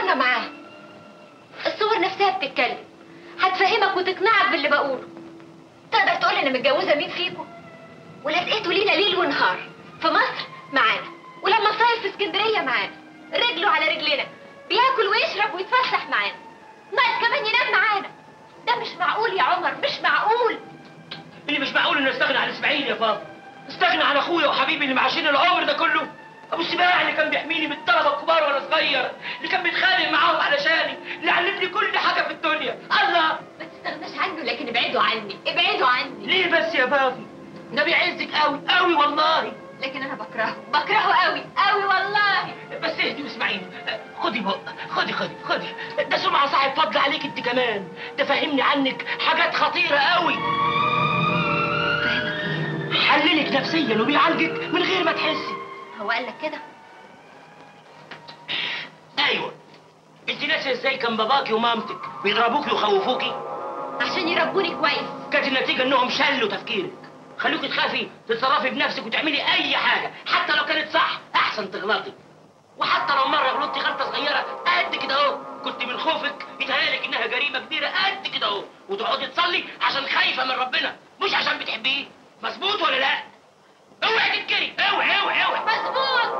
صورنا معاه. الصور نفسها بتتكلم، هتفهمك وتقنعك باللي بقوله. تقدر تقول انا متجوزه مين فيكم؟ ولازقته لينا ليل ونهار، في مصر معانا، ولما نصيف في اسكندريه معانا، رجله على رجلنا، بياكل ويشرب ويتفسح معانا، ناقص كمان ينام معانا. ده مش معقول يا عمر، مش معقول. اللي مش معقول انه استغنى عن اسماعيل يا بابا، استغنى عن اخويا وحبيبي اللي معاشرني العمر ده كله، ابو السباع اللي كان بيحميني من الطلبه الكبار وانا صغير، اللي كان بيتخانق معاهم علشاني، اللي علمني كل حاجه في الدنيا. الله، ما تستغناش عنه، لكن ابعدوا عني، ابعدوا عني. ليه بس يا بابي؟ ده بيعزك قوي قوي والله. لكن انا بكرهه قوي قوي والله. بس اهدي واسمعيني، خدي بق، خدي، ده سمعه صاحب فضل عليك انت كمان، ده فهمني عنك حاجات خطيره قوي. فاهمك ايه؟ حللك نفسيا وبيعالجك من غير ما تحسي. هو قال لك كده؟ ايوه. انت ناسيه ازاي كان باباكي ومامتك بيضربوكي ويخوفوكي عشان يربوني كويس؟ كانت النتيجه انهم شلوا تفكيرك، خلوكي تخافي تتصرفي بنفسك وتعملي اي حاجه، حتى لو كانت صح احسن تغلطي. وحتى لو مره غلطتي غلطه صغيره قد كده اهو، كنت من خوفك يتهيألك انها جريمه كبيره قد كده اهو، وتقعدي تصلي عشان خايفه من ربنا مش عشان بتحبيه. مظبوط ولا لا؟ اوعي تنكري، اوعي. مظبوط.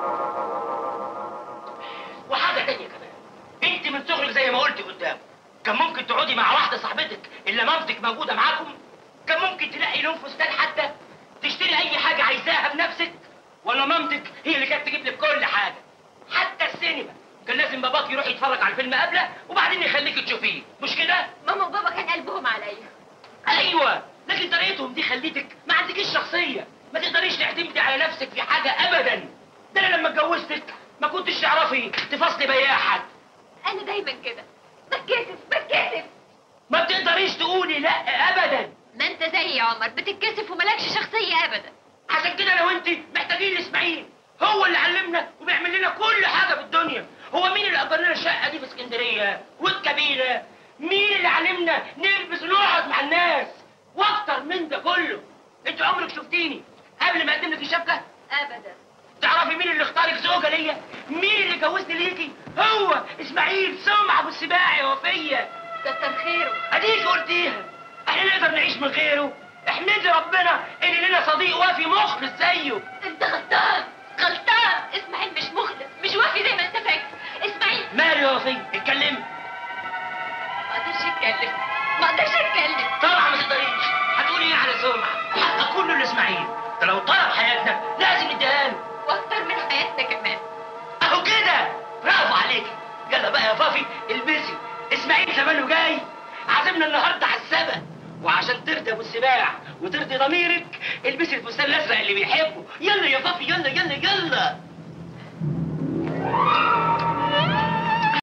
وحاجه تانيه كمان، انت من صغرك زي ما قلتي قدام كان ممكن تقعدي مع واحده صاحبتك الا مامتك موجوده معاكم، كان ممكن تلاقي لون فستان حتى، تشتري اي حاجه عايزاها بنفسك، ولا مامتك هي اللي كانت تجيب لك كل حاجه؟ حتى السينما كان لازم باباك يروح يتفرج على الفيلم قبله وبعدين يخليك تشوفيه، مش كده؟ ماما وبابا كان قلبهم عليا. ايوه، لكن طريقتهم دي خليتك ما عندكيش شخصيه، ما تقدريش تعتمدي على نفسك في حاجه ابدا. ده انا لما اتجوزتك ما كنتش تعرفي تفصلي بياع حد. انا دايما كده، بتكسف. ما بتقدريش تقولي لا ابدا. ما انت زيي يا عمر، بتتكسف وملكش شخصيه ابدا. عشان كده انا وانت محتاجين اسماعيل، هو اللي علمنا وبيعمل لنا كل حاجه في الدنيا. هو مين اللي اجر لنا الشقه دي في اسكندريه والكبيره؟ مين اللي علمنا نلبس ونقعد مع الناس؟ واكتر من ده كله، انت عمرك شفتيني قبل ما اقدم لك الشبكه؟ ابدا. تعرفي مين اللي اختارك زوجه ليا؟ مين اللي جوزني ليكي؟ هو اسماعيل سمعه ابو السباع يا وفيه. كتر خيره. اديك قلتيها، احنا نقدر نعيش من غيره؟ احمدي ربنا ان لنا صديق وافي مخلص زيه. انت غلطان. اسماعيل مش مخلص، مش وافي زي ما انت فاكر. اسماعيل ماله يا وفيه؟ اتكلمي. ما اقدرش اتكلم. طبعا ما تقدريش، هتقولي ايه على سمعه؟ حقك كله لاسماعيل، ده لو طلب حياتنا لازم نديها له، واكتر من حياتنا كمان. اهو كده، برافو عليكي. يلا بقى يا فافي البسي، اسماعيل زمانه جاي، عازمنا النهارده على السبق، وعشان ترضي ابو السباع وترضي ضميرك البسي الفستان الازرق اللي بيحبه. يلا يا فافي، يلا.